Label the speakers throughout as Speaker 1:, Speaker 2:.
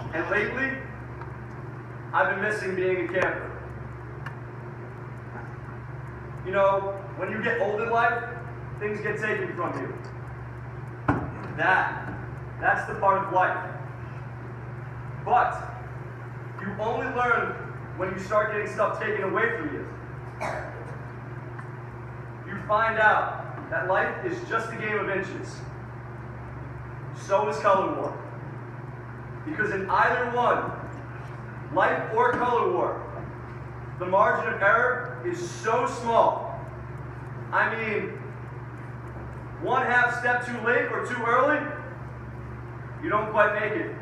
Speaker 1: And lately, I've been missing being a camper. You know, when you get old in life, things get taken from you. That's the part of life. But you only learn when you start getting stuff taken away from you. You find out that life is just a game of inches. So is color war. Because in either one, life or color war, the margin of error is so small. I mean, 1/2 step too late or too early, you don't quite make it.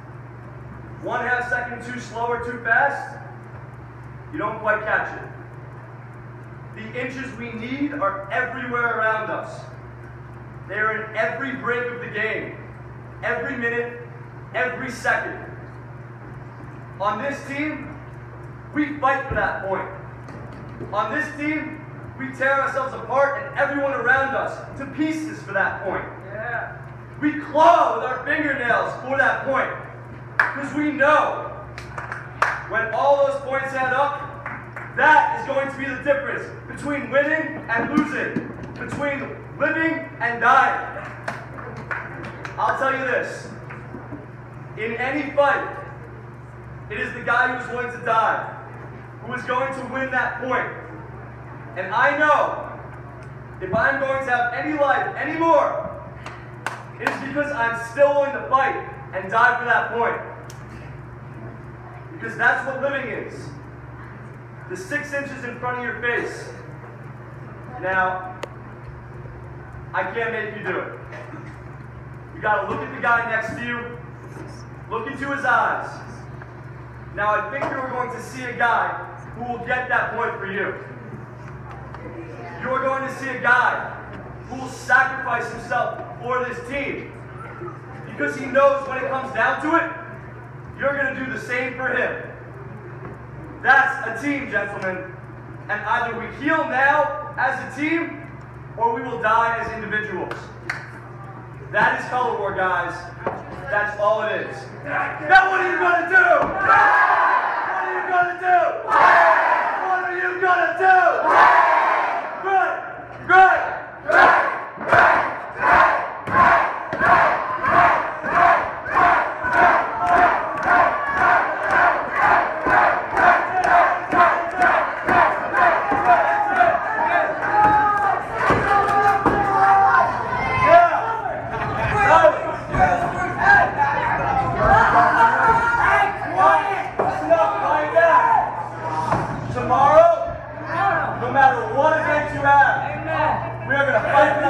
Speaker 1: 1/2 second too slow or too fast, you don't quite catch it. The inches we need are everywhere around us. They are in every break of the game, every minute, every second. On this team, we fight for that point. On this team, we tear ourselves apart and everyone around us to pieces for that point. Yeah. We claw with our fingernails for that point. Because we know when all those points add up, that is going to be the difference between winning and losing, between living and dying. I'll tell you this, in any fight, it is the guy who is willing to die who is going to win that point. And I know, if I'm going to have any life anymore, it is because I'm still willing to fight and die for that point. Because that's what living is. The 6 inches in front of your face. Now, I can't make you do it. You gotta look at the guy next to you, look into his eyes. Now, I think you're going to see a guy who will get that point for you. You're going to see a guy who will sacrifice himself for this team. Because he knows when it comes down to it, you're going to do the same for him. That's a team, gentlemen. And either we heal now as a team, or we will die as individuals. That is color war, guys. That's all it is. Now what are you going to do? What are you going to do? What are you going to do? Good, good. Tomorrow, no matter what event you have, we are going to fight for